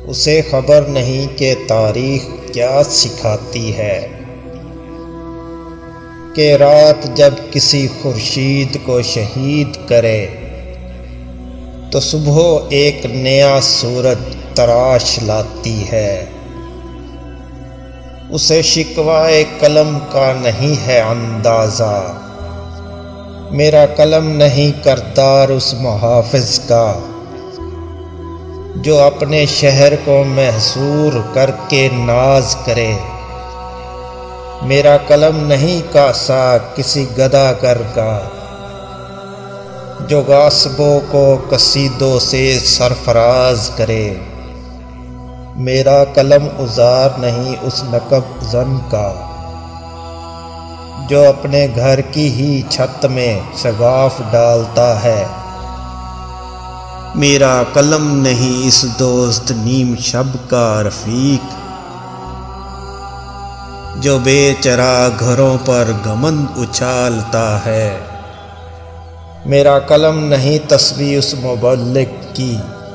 उसे खबर नहीं कि तारीख क्या सिखाती है, कि रात जब किसी खुर्शीद को शहीद करे तो सुबह एक नया सूरज तराश लाती है। उसे शिकवाए कलम का नहीं है अंदाज़ा, मेरा कलम नहीं करदार उस मुहाफ़िज़ का जो अपने शहर को महसूर करके नाज करे। मेरा कलम नहीं कासा किसी गदागर का जो गासिबों को कसीदों से सरफराज करे। मेरा कलम उजार नहीं उस नकब जन का जो अपने घर की ही छत में शगाफ डालता है। मेरा कलम नहीं इस दोस्त नीम शब का रफीक जो बेचरा घरों पर घमंड उछालता है। मेरा कलम नहीं तस्बीह उस मुबल्लिग की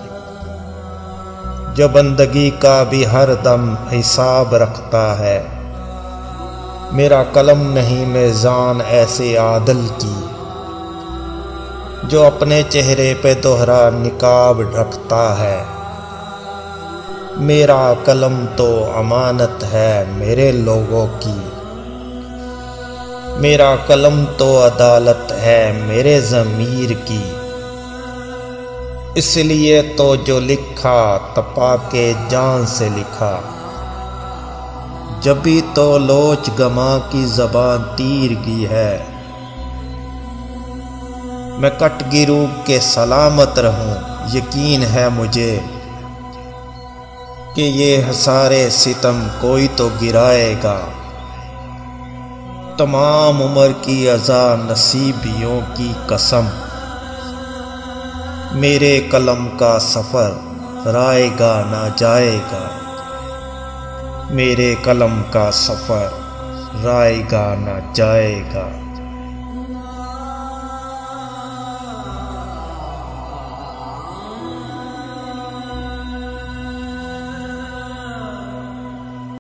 जो बंदगी का भी हर दम हिसाब रखता है। मेरा कलम नहीं मेज़ान ऐसे आदल की जो अपने चेहरे पे दोहरा निकाब रखता है। मेरा कलम तो अमानत है मेरे लोगों की, मेरा कलम तो अदालत है मेरे ज़मीर की। इसलिए तो जो लिखा तपा के जान से लिखा, जब भी तो लोच गमा की ज़बान तीरगी है। मैं कट गिरू के सलामत रहूं, यकीन है मुझे कि ये हसारे सितम कोई तो गिराएगा। तमाम उम्र की अज़ा नसीबियों की कसम, मेरे कलम का सफ़र राएगा ना जाएगा। मेरे कलम का सफ़र राएगा ना जाएगा।